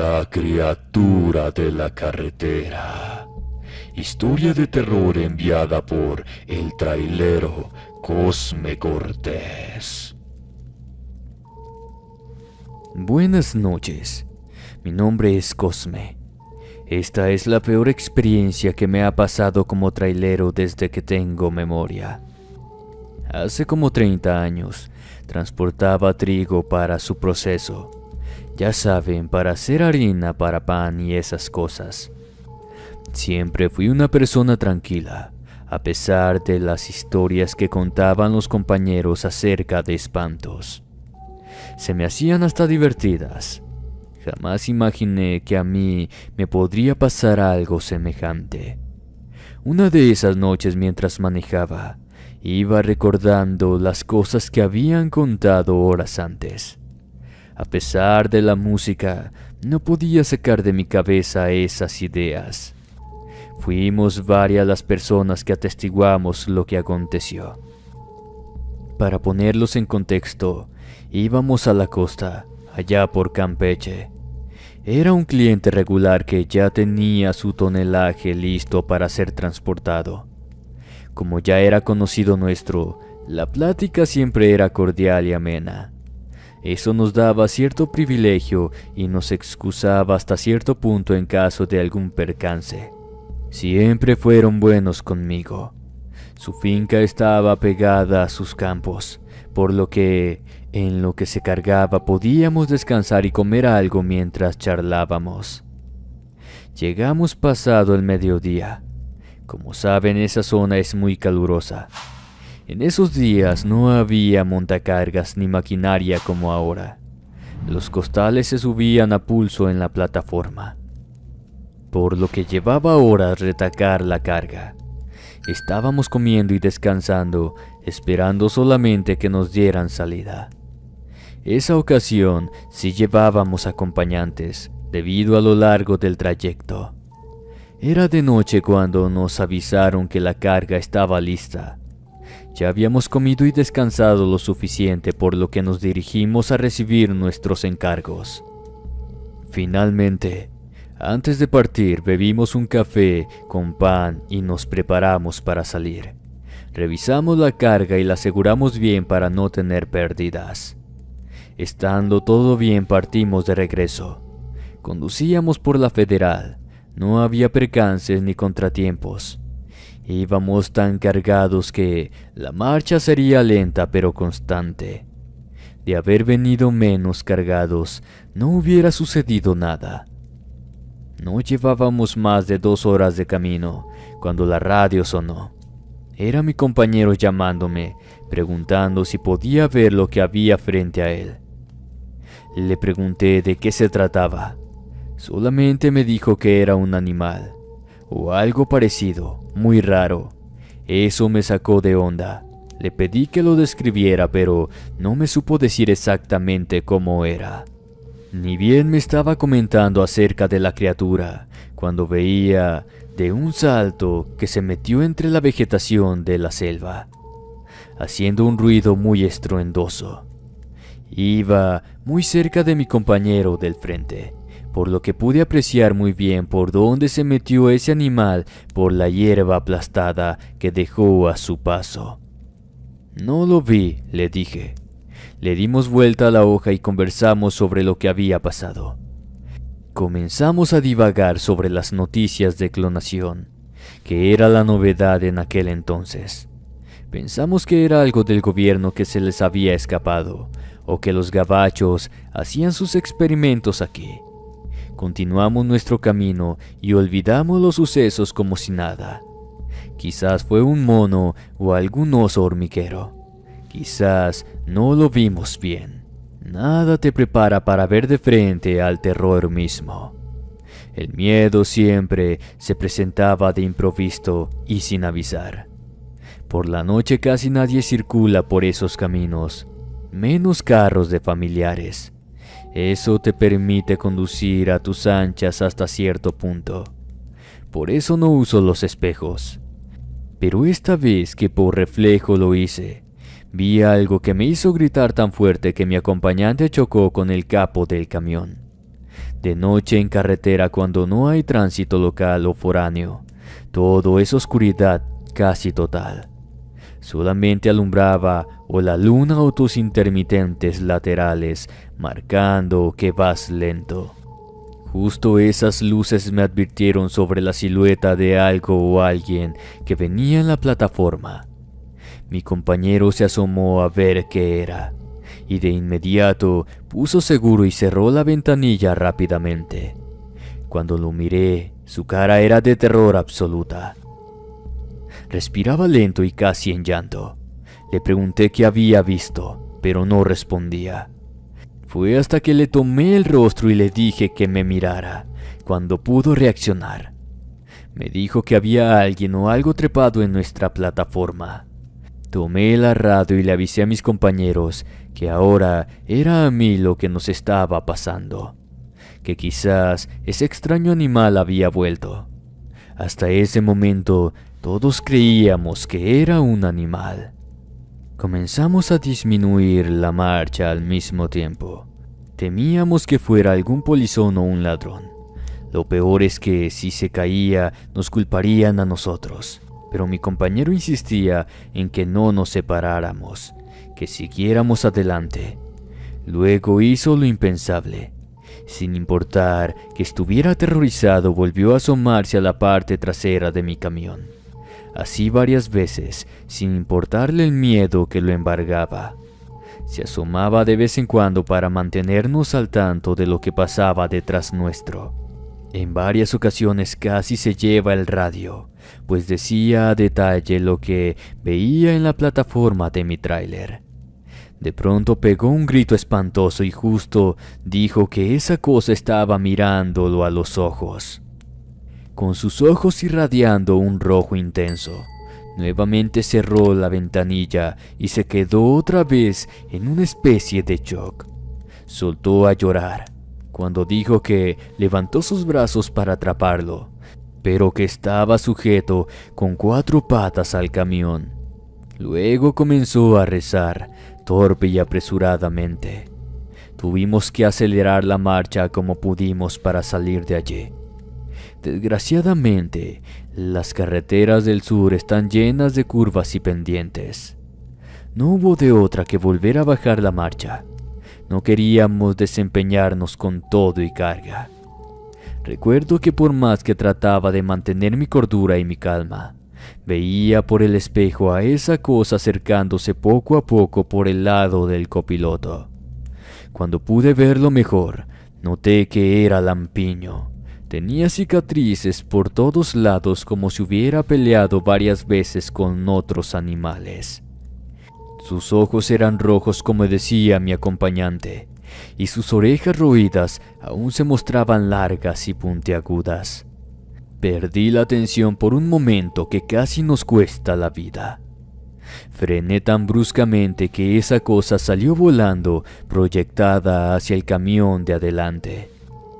La criatura de la carretera. Historia de terror enviada por el trailero Cosme Cortés. Buenas noches, mi nombre es Cosme. Esta es la peor experiencia que me ha pasado como trailero desde que tengo memoria. Hace como 30 años, transportaba trigo para su proceso. Ya saben, para hacer harina para pan y esas cosas. Siempre fui una persona tranquila, a pesar de las historias que contaban los compañeros acerca de espantos. Se me hacían hasta divertidas. Jamás imaginé que a mí me podría pasar algo semejante. Una de esas noches mientras manejaba, iba recordando las cosas que habían contado horas antes. A pesar de la música, no podía sacar de mi cabeza esas ideas. Fuimos varias las personas que atestiguamos lo que aconteció. Para ponerlos en contexto, íbamos a la costa, allá por Campeche. Era un cliente regular que ya tenía su tonelaje listo para ser transportado. Como ya era conocido nuestro, la plática siempre era cordial y amena. Eso nos daba cierto privilegio y nos excusaba hasta cierto punto en caso de algún percance. Siempre fueron buenos conmigo. Su finca estaba pegada a sus campos, por lo que, en lo que se cargaba, podíamos descansar y comer algo mientras charlábamos. Llegamos pasado el mediodía. Como saben, esa zona es muy calurosa. En esos días no había montacargas ni maquinaria como ahora. Los costales se subían a pulso en la plataforma, por lo que llevaba horas retacar la carga. Estábamos comiendo y descansando, esperando solamente que nos dieran salida. Esa ocasión sí llevábamos acompañantes, debido a lo largo del trayecto. Era de noche cuando nos avisaron que la carga estaba lista. Ya habíamos comido y descansado lo suficiente, por lo que nos dirigimos a recibir nuestros encargos. Finalmente, antes de partir, bebimos un café con pan y nos preparamos para salir. Revisamos la carga y la aseguramos bien para no tener pérdidas. Estando todo bien, partimos de regreso. Conducíamos por la Federal. No había percances ni contratiempos. Íbamos tan cargados que la marcha sería lenta pero constante. De haber venido menos cargados, no hubiera sucedido nada. No llevábamos más de 2 horas de camino cuando la radio sonó. Era mi compañero llamándome, preguntando si podía ver lo que había frente a él. Le pregunté de qué se trataba. Solamente me dijo que era un animal, o algo parecido, muy raro. Eso me sacó de onda. Le pedí que lo describiera, pero no me supo decir exactamente cómo era. Ni bien me estaba comentando acerca de la criatura, cuando veía de un salto que se metió entre la vegetación de la selva, haciendo un ruido muy estruendoso. Iba muy cerca de mi compañero del frente, por lo que pude apreciar muy bien por dónde se metió ese animal por la hierba aplastada que dejó a su paso. No lo vi, le dije. Le dimos vuelta a la hoja y conversamos sobre lo que había pasado. Comenzamos a divagar sobre las noticias de clonación, que era la novedad en aquel entonces. Pensamos que era algo del gobierno que se les había escapado, o que los gabachos hacían sus experimentos aquí. Continuamos nuestro camino y olvidamos los sucesos como si nada. Quizás fue un mono o algún oso hormiguero. Quizás no lo vimos bien. Nada te prepara para ver de frente al terror mismo. El miedo siempre se presentaba de improviso y sin avisar. Por la noche casi nadie circula por esos caminos, menos carros de familiares. Eso te permite conducir a tus anchas hasta cierto punto. Por eso no uso los espejos. Pero esta vez que por reflejo lo hice, vi algo que me hizo gritar tan fuerte que mi acompañante chocó con el capó del camión. De noche en carretera, cuando no hay tránsito local o foráneo, todo es oscuridad casi total. Solamente alumbraba o la luna o tus intermitentes laterales, marcando que vas lento. Justo esas luces me advirtieron sobre la silueta de algo o alguien que venía en la plataforma. Mi compañero se asomó a ver qué era, y de inmediato puso seguro y cerró la ventanilla rápidamente. Cuando lo miré, su cara era de terror absoluta. Respiraba lento y casi en llanto. Le pregunté qué había visto, pero no respondía. Fue hasta que le tomé el rostro y le dije que me mirara, cuando pudo reaccionar. Me dijo que había alguien o algo trepado en nuestra plataforma. Tomé la radio y le avisé a mis compañeros que ahora era a mí lo que nos estaba pasando, que quizás ese extraño animal había vuelto. Hasta ese momento todos creíamos que era un animal. Comenzamos a disminuir la marcha al mismo tiempo. Temíamos que fuera algún polizón o un ladrón. Lo peor es que si se caía nos culparían a nosotros. Pero mi compañero insistía en que no nos separáramos, que siguiéramos adelante. Luego hizo lo impensable. Sin importar que estuviera aterrorizado, volvió a asomarse a la parte trasera de mi camión. Así varias veces, sin importarle el miedo que lo embargaba. Se asomaba de vez en cuando para mantenernos al tanto de lo que pasaba detrás nuestro. En varias ocasiones casi se lleva el radio, pues decía a detalle lo que veía en la plataforma de mi tráiler. De pronto pegó un grito espantoso y justo dijo que esa cosa estaba mirándolo a los ojos. Con sus ojos irradiando un rojo intenso, nuevamente cerró la ventanilla y se quedó otra vez en una especie de shock. Soltó a llorar cuando dijo que levantó sus brazos para atraparlo, pero que estaba sujeto con 4 patas al camión. Luego comenzó a rezar, torpe y apresuradamente. Tuvimos que acelerar la marcha como pudimos para salir de allí. Desgraciadamente, las carreteras del sur están llenas de curvas y pendientes. No hubo de otra que volver a bajar la marcha. No queríamos desempeñarnos con todo y carga. Recuerdo que por más que trataba de mantener mi cordura y mi calma, veía por el espejo a esa cosa acercándose poco a poco por el lado del copiloto. Cuando pude verlo mejor, noté que era lampiño. Tenía cicatrices por todos lados como si hubiera peleado varias veces con otros animales. Sus ojos eran rojos como decía mi acompañante, y sus orejas roídas aún se mostraban largas y puntiagudas. Perdí la atención por un momento que casi nos cuesta la vida. Frené tan bruscamente que esa cosa salió volando, proyectada hacia el camión de adelante.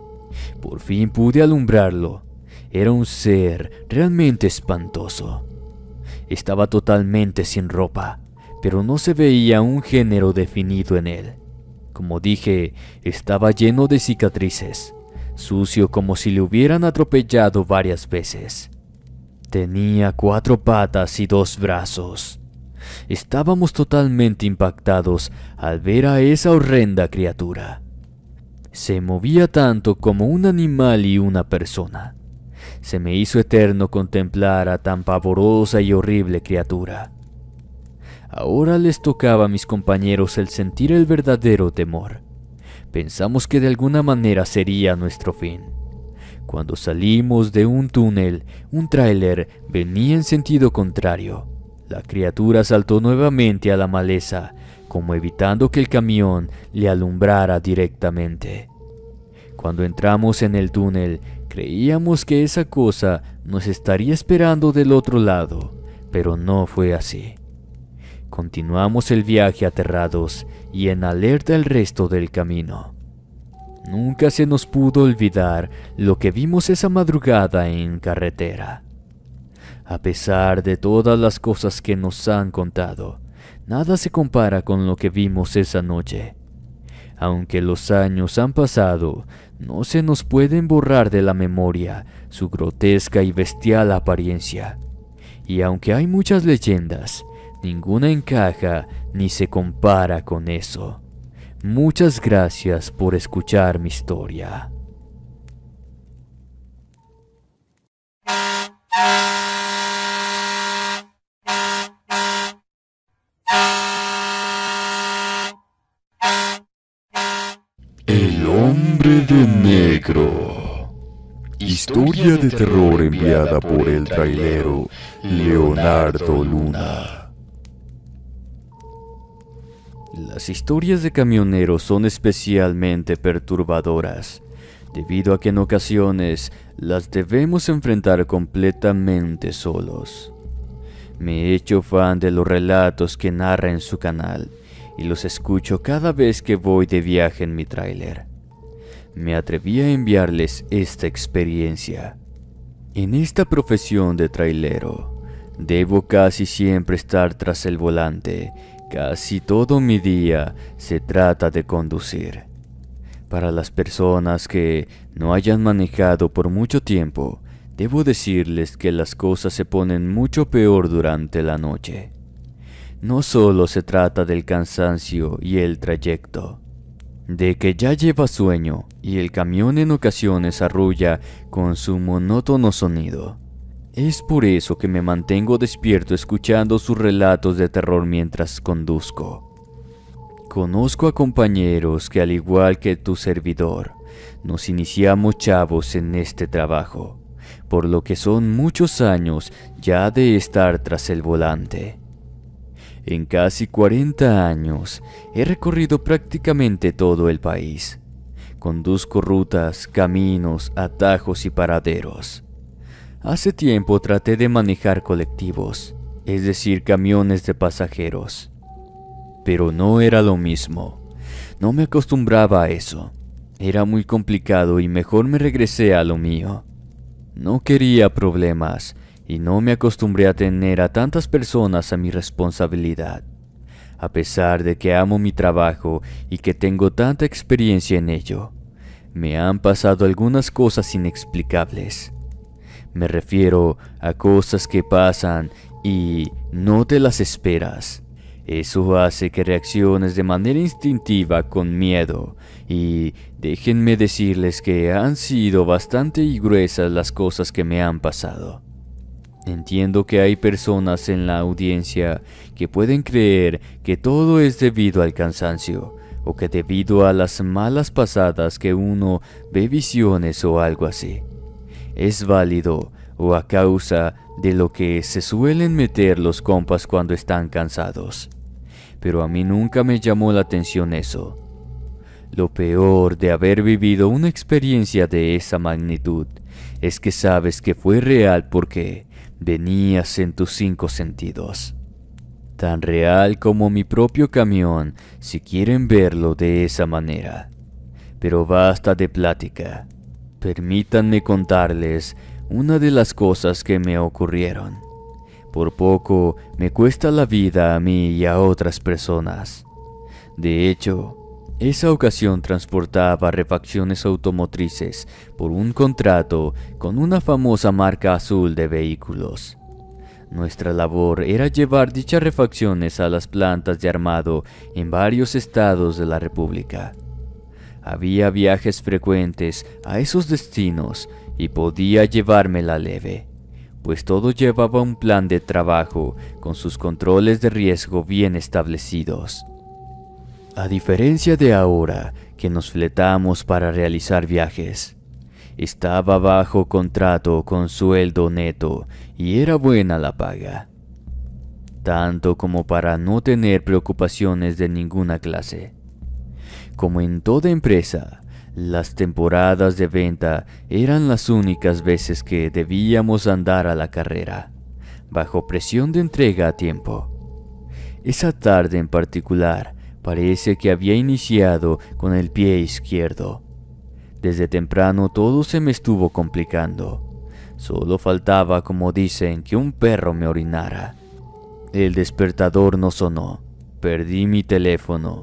Por fin pude alumbrarlo. Era un ser realmente espantoso. Estaba totalmente sin ropa, pero no se veía un género definido en él. Como dije, estaba lleno de cicatrices, sucio como si le hubieran atropellado varias veces. Tenía 4 patas y 2 brazos. Estábamos totalmente impactados al ver a esa horrenda criatura. Se movía tanto como un animal y una persona. Se me hizo eterno contemplar a tan pavorosa y horrible criatura. Ahora les tocaba a mis compañeros el sentir el verdadero temor. Pensamos que de alguna manera sería nuestro fin. Cuando salimos de un túnel, un tráiler venía en sentido contrario. La criatura saltó nuevamente a la maleza, como evitando que el camión le alumbrara directamente. Cuando entramos en el túnel, creíamos que esa cosa nos estaría esperando del otro lado, pero no fue así. Continuamos el viaje aterrados y en alerta el resto del camino. Nunca se nos pudo olvidar lo que vimos esa madrugada en carretera. A pesar de todas las cosas que nos han contado, nada se compara con lo que vimos esa noche. Aunque los años han pasado, no se nos pueden borrar de la memoria su grotesca y bestial apariencia. Y aunque hay muchas leyendas, ninguna encaja ni se compara con eso. Muchas gracias por escuchar mi historia. El hombre de negro. Historia de terror enviada por el trailero Leonardo Luna. Las historias de camioneros son especialmente perturbadoras, debido a que en ocasiones las debemos enfrentar completamente solos. Me he hecho fan de los relatos que narra en su canal y los escucho cada vez que voy de viaje en mi tráiler. Me atreví a enviarles esta experiencia. En esta profesión de trailero, debo casi siempre estar tras el volante. Casi todo mi día se trata de conducir. Para las personas que no hayan manejado por mucho tiempo, debo decirles que las cosas se ponen mucho peor durante la noche. No solo se trata del cansancio y el trayecto, de que ya lleva sueño y el camión en ocasiones arrulla con su monótono sonido. Es por eso que me mantengo despierto escuchando sus relatos de terror mientras conduzco. Conozco a compañeros que, al igual que tu servidor, nos iniciamos chavos en este trabajo, por lo que son muchos años ya de estar tras el volante. En casi 40 años he recorrido prácticamente todo el país. Conduzco rutas, caminos, atajos y paraderos. Hace tiempo traté de manejar colectivos, es decir, camiones de pasajeros. Pero no era lo mismo. No me acostumbraba a eso. Era muy complicado y mejor me regresé a lo mío. No quería problemas y no me acostumbré a tener a tantas personas a mi responsabilidad. A pesar de que amo mi trabajo y que tengo tanta experiencia en ello, me han pasado algunas cosas inexplicables. Me refiero a cosas que pasan y no te las esperas. Eso hace que reacciones de manera instintiva con miedo, y déjenme decirles que han sido bastante gruesas las cosas que me han pasado. Entiendo que hay personas en la audiencia que pueden creer que todo es debido al cansancio, o que debido a las malas pasadas que uno ve visiones o algo así. Es válido, o a causa de lo que se suelen meter los compas cuando están cansados. Pero a mí nunca me llamó la atención eso. Lo peor de haber vivido una experiencia de esa magnitud es que sabes que fue real porque venías en tus 5 sentidos. Tan real como mi propio camión, si quieren verlo de esa manera. Pero basta de plática. Permítanme contarles una de las cosas que me ocurrieron. Por poco me cuesta la vida a mí y a otras personas. De hecho, esa ocasión transportaba refacciones automotrices por un contrato con una famosa marca azul de vehículos. Nuestra labor era llevar dichas refacciones a las plantas de armado en varios estados de la República. Había viajes frecuentes a esos destinos y podía llevármela leve, pues todo llevaba un plan de trabajo con sus controles de riesgo bien establecidos. A diferencia de ahora, que nos fletamos para realizar viajes, estaba bajo contrato con sueldo neto y era buena la paga, tanto como para no tener preocupaciones de ninguna clase. Como en toda empresa, las temporadas de venta eran las únicas veces que debíamos andar a la carrera, bajo presión de entrega a tiempo. Esa tarde en particular, parece que había iniciado con el pie izquierdo. Desde temprano todo se me estuvo complicando. Solo faltaba, como dicen, que un perro me orinara. El despertador no sonó. Perdí mi teléfono.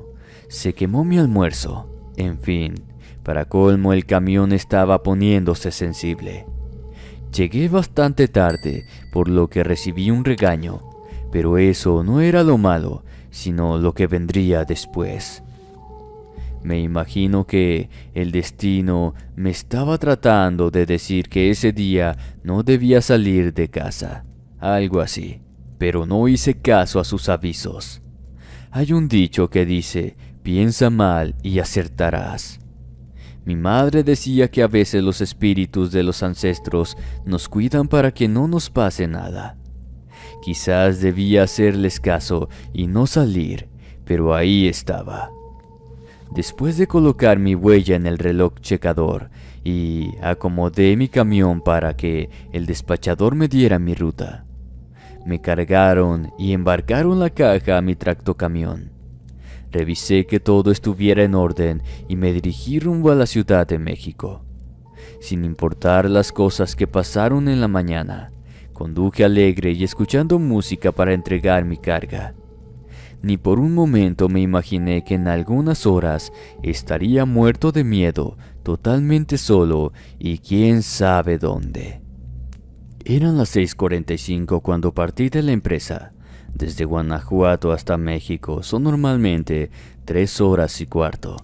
Se quemó mi almuerzo. En fin, para colmo el camión estaba poniéndose sensible. Llegué bastante tarde, por lo que recibí un regaño, pero eso no era lo malo, sino lo que vendría después. Me imagino que el destino me estaba tratando de decir que ese día no debía salir de casa, algo así, pero no hice caso a sus avisos. Hay un dicho que dice, piensa mal y acertarás. Mi madre decía que a veces los espíritus de los ancestros nos cuidan para que no nos pase nada. Quizás debía hacerles caso y no salir, pero ahí estaba. Después de colocar mi huella en el reloj checador y acomodé mi camión para que el despachador me diera mi ruta, me cargaron y embarcaron la caja a mi tractocamión. Revisé que todo estuviera en orden y me dirigí rumbo a la Ciudad de México. Sin importar las cosas que pasaron en la mañana, conduje alegre y escuchando música para entregar mi carga. Ni por un momento me imaginé que en algunas horas estaría muerto de miedo, totalmente solo y quién sabe dónde. Eran las 6:45 cuando partí de la empresa. Desde Guanajuato hasta México son normalmente 3 horas y cuarto.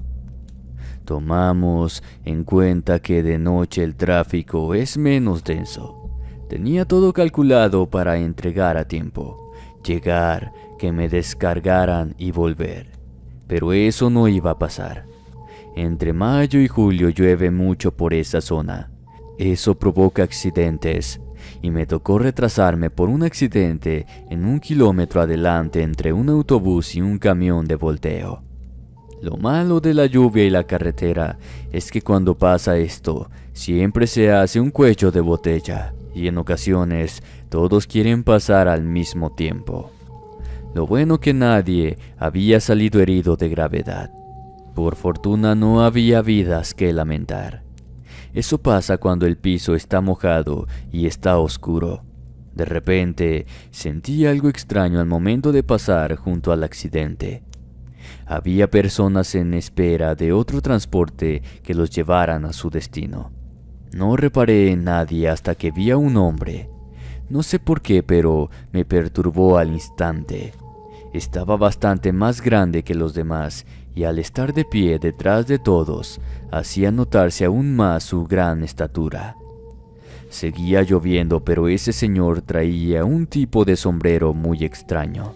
Tomamos en cuenta que de noche el tráfico es menos denso. Tenía todo calculado para entregar a tiempo, llegar, que me descargaran y volver. Pero eso no iba a pasar. Entre mayo y julio llueve mucho por esa zona. Eso provoca accidentes. Y me tocó retrasarme por un accidente en 1 kilómetro adelante entre un autobús y un camión de volteo. Lo malo de la lluvia y la carretera es que cuando pasa esto, siempre se hace un cuello de botella y en ocasiones todos quieren pasar al mismo tiempo. Lo bueno que nadie había salido herido de gravedad. Por fortuna no había vidas que lamentar. Eso pasa cuando el piso está mojado y está oscuro. De repente, sentí algo extraño al momento de pasar junto al accidente. Había personas en espera de otro transporte que los llevaran a su destino. No reparé en nadie hasta que vi a un hombre. No sé por qué, pero me perturbó al instante. Estaba bastante más grande que los demás y al estar de pie detrás de todos, hacía notarse aún más su gran estatura. Seguía lloviendo, pero ese señor traía un tipo de sombrero muy extraño.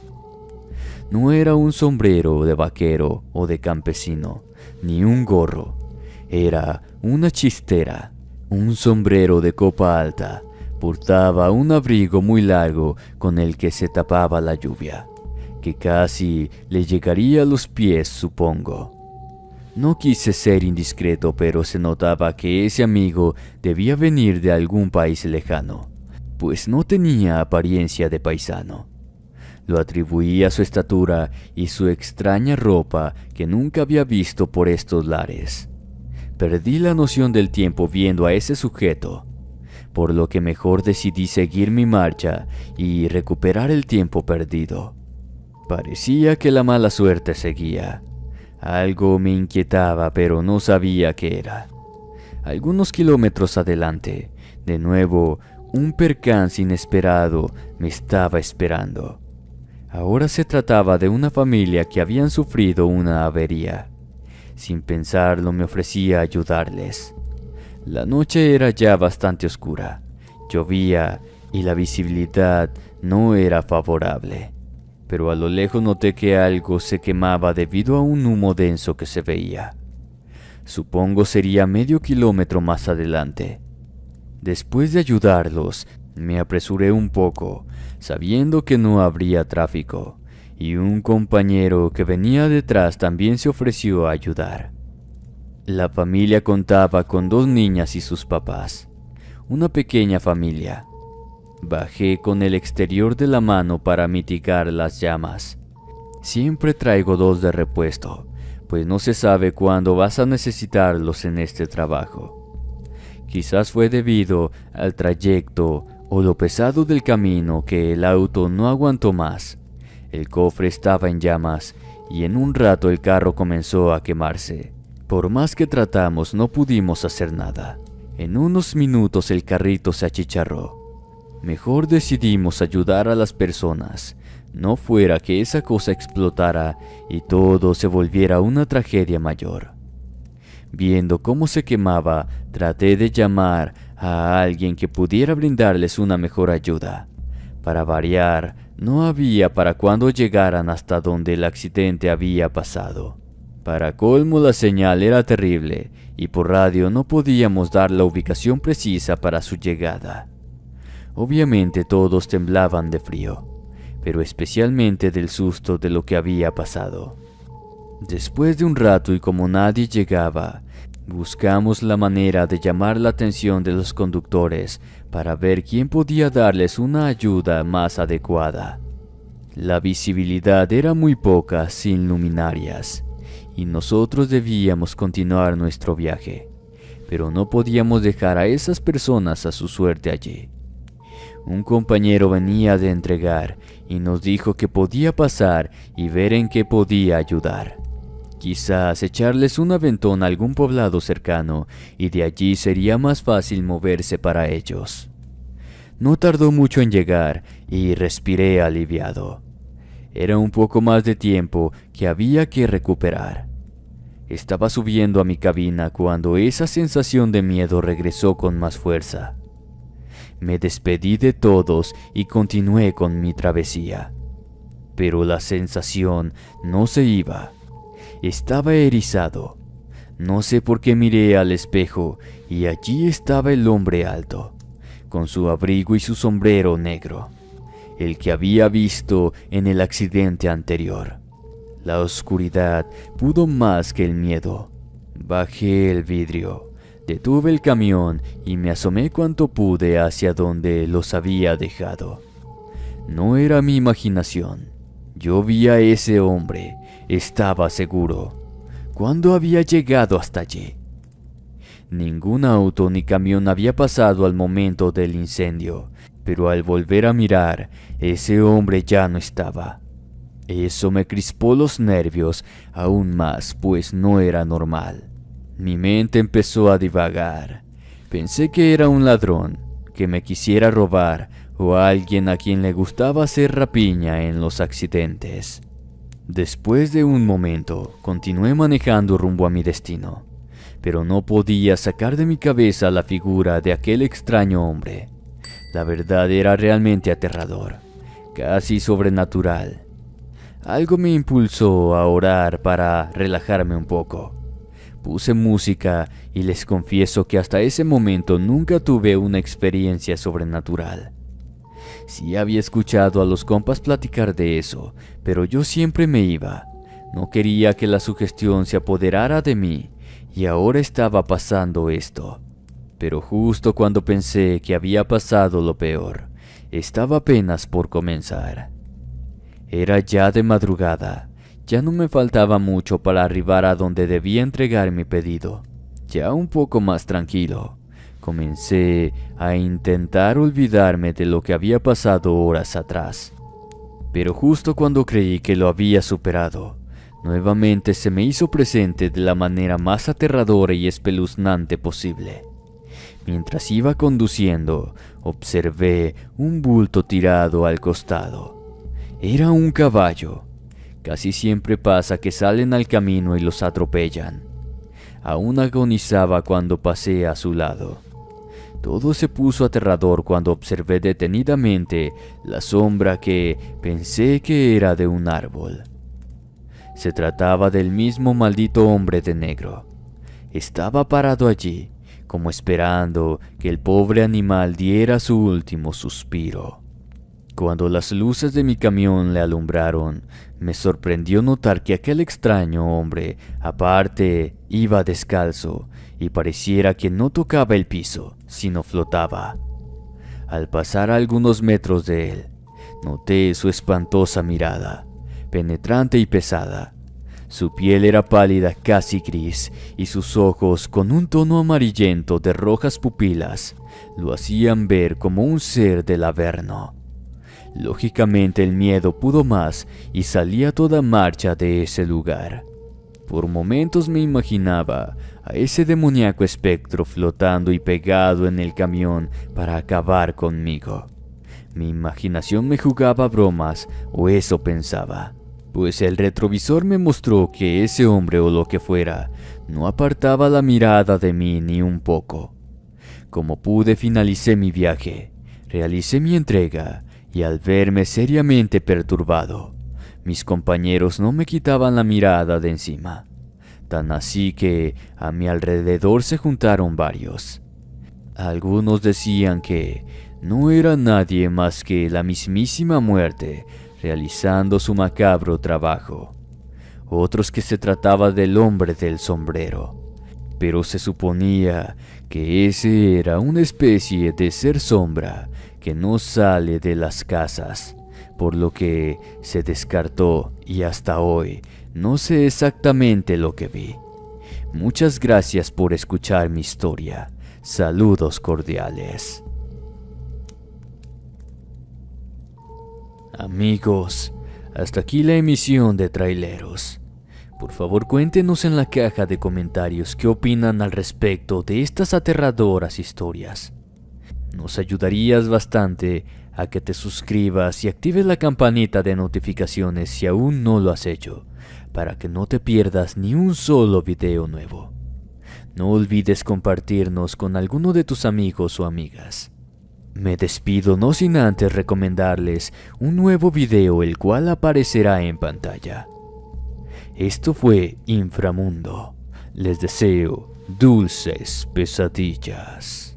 No era un sombrero de vaquero o de campesino, ni un gorro. Era una chistera, un sombrero de copa alta. Portaba un abrigo muy largo con el que se tapaba la lluvia, que casi le llegaría a los pies, supongo. No quise ser indiscreto, pero se notaba que ese amigo debía venir de algún país lejano, pues no tenía apariencia de paisano. Lo atribuí a su estatura y su extraña ropa que nunca había visto por estos lares. Perdí la noción del tiempo viendo a ese sujeto, por lo que mejor decidí seguir mi marcha y recuperar el tiempo perdido. Parecía que la mala suerte seguía. Algo me inquietaba, pero no sabía qué era. Algunos kilómetros adelante, de nuevo, un percance inesperado me estaba esperando. Ahora se trataba de una familia que habían sufrido una avería. Sin pensarlo me ofrecí a ayudarles. La noche era ya bastante oscura. Llovía y la visibilidad no era favorable. Pero a lo lejos noté que algo se quemaba debido a un humo denso que se veía. Supongo sería medio kilómetro más adelante. Después de ayudarlos, me apresuré un poco, sabiendo que no habría tráfico, y un compañero que venía detrás también se ofreció a ayudar. La familia contaba con 2 niñas y sus papás, una pequeña familia. Bajé con el exterior de la mano para mitigar las llamas. Siempre traigo 2 de repuesto, pues no se sabe cuándo vas a necesitarlos en este trabajo. Quizás fue debido al trayecto o lo pesado del camino que el auto no aguantó más. El cofre estaba en llamas y en un rato el carro comenzó a quemarse. Por más que tratamos, no pudimos hacer nada. En unos minutos el carrito se achicharró. Mejor decidimos ayudar a las personas, no fuera que esa cosa explotara y todo se volviera una tragedia mayor. Viendo cómo se quemaba, traté de llamar a alguien que pudiera brindarles una mejor ayuda. Para variar, no había para cuando llegaran hasta donde el accidente había pasado. Para colmo, la señal era terrible y por radio no podíamos dar la ubicación precisa para su llegada. Obviamente todos temblaban de frío, pero especialmente del susto de lo que había pasado. Después de un rato y como nadie llegaba, buscamos la manera de llamar la atención de los conductores para ver quién podía darles una ayuda más adecuada. La visibilidad era muy poca sin luminarias, y nosotros debíamos continuar nuestro viaje, pero no podíamos dejar a esas personas a su suerte allí. Un compañero venía de entregar y nos dijo que podía pasar y ver en qué podía ayudar. Quizás echarles un aventón a algún poblado cercano y de allí sería más fácil moverse para ellos. No tardó mucho en llegar y respiré aliviado. Era un poco más de tiempo que había que recuperar. Estaba subiendo a mi cabina cuando esa sensación de miedo regresó con más fuerza. Me despedí de todos y continué con mi travesía. Pero la sensación no se iba. Estaba erizado. No sé por qué miré al espejo y allí estaba el hombre alto, con su abrigo y su sombrero negro, el que había visto en el accidente anterior. La oscuridad pudo más que el miedo. Bajé el vidrio, detuve el camión y me asomé cuanto pude hacia donde los había dejado. No era mi imaginación. Yo vi a ese hombre, estaba seguro. ¿Cuándo había llegado hasta allí? Ningún auto ni camión había pasado al momento del incendio, pero al volver a mirar, ese hombre ya no estaba. Eso me crispó los nervios aún más, pues no era normal. Mi mente empezó a divagar. Pensé que era un ladrón, que me quisiera robar, o alguien a quien le gustaba hacer rapiña en los accidentes. Después de un momento, continué manejando rumbo a mi destino, pero no podía sacar de mi cabeza la figura de aquel extraño hombre. La verdad era realmente aterrador, casi sobrenatural. Algo me impulsó a orar para relajarme un poco. Puse música y les confieso que hasta ese momento nunca tuve una experiencia sobrenatural. Sí había escuchado a los compas platicar de eso, pero yo siempre me iba. No quería que la sugestión se apoderara de mí, y ahora estaba pasando esto. Pero justo cuando pensé que había pasado lo peor, estaba apenas por comenzar. Era ya de madrugada, ya no me faltaba mucho para arribar a donde debía entregar mi pedido. Ya un poco más tranquilo, comencé a intentar olvidarme de lo que había pasado horas atrás. Pero justo cuando creí que lo había superado, nuevamente se me hizo presente de la manera más aterradora y espeluznante posible. Mientras iba conduciendo, observé un bulto tirado al costado. Era un caballo. Casi siempre pasa que salen al camino y los atropellan. Aún agonizaba cuando pasé a su lado. Todo se puso aterrador cuando observé detenidamente la sombra que pensé que era de un árbol. Se trataba del mismo maldito hombre de negro. Estaba parado allí, como esperando que el pobre animal diera su último suspiro. Cuando las luces de mi camión le alumbraron, me sorprendió notar que aquel extraño hombre, aparte, iba descalzo y pareciera que no tocaba el piso, sino flotaba. Al pasar a algunos metros de él, noté su espantosa mirada, penetrante y pesada. Su piel era pálida, casi gris, y sus ojos, con un tono amarillento de rojas pupilas, lo hacían ver como un ser del Averno. Lógicamente el miedo pudo más y salí a toda marcha de ese lugar. Por momentos me imaginaba a ese demoníaco espectro flotando y pegado en el camión para acabar conmigo. Mi imaginación me jugaba bromas, o eso pensaba, pues el retrovisor me mostró que ese hombre o lo que fuera no apartaba la mirada de mí ni un poco. Como pude, finalicé mi viaje, realicé mi entrega y al verme seriamente perturbado, mis compañeros no me quitaban la mirada de encima, tan así que a mi alrededor se juntaron varios. Algunos decían que no era nadie más que la mismísima muerte realizando su macabro trabajo. Otros que se trataba del hombre del sombrero, pero se suponía que ese era una especie de ser sombra que no sale de las casas, por lo que se descartó y hasta hoy no sé exactamente lo que vi. Muchas gracias por escuchar mi historia. Saludos cordiales. Amigos, hasta aquí la emisión de Traileros. Por favor, cuéntenos en la caja de comentarios qué opinan al respecto de estas aterradoras historias. Nos ayudarías bastante a que te suscribas y actives la campanita de notificaciones si aún no lo has hecho, para que no te pierdas ni un solo video nuevo. No olvides compartirnos con alguno de tus amigos o amigas. Me despido no sin antes recomendarles un nuevo video el cual aparecerá en pantalla. Esto fue Inframundo. Les deseo dulces pesadillas.